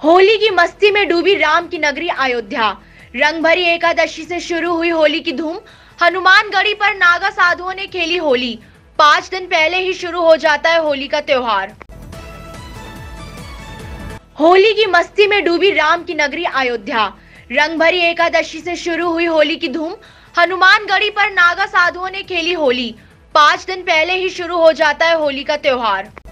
होली की मस्ती में डूबी राम की नगरी अयोध्या। रंग भरी एकादशी से शुरू हुई होली की धूम। हनुमानगढ़ी पर नागा साधुओं ने खेली होली। 5 दिन पहले ही शुरू हो जाता है होली का त्योहार। होली की मस्ती में डूबी राम की नगरी अयोध्या। रंग भरी एकादशी से शुरू हुई होली की धूम। हनुमानगढ़ी पर नागा साधुओं ने खेली होली। 5 दिन पहले ही शुरू हो जाता है होली का त्योहार।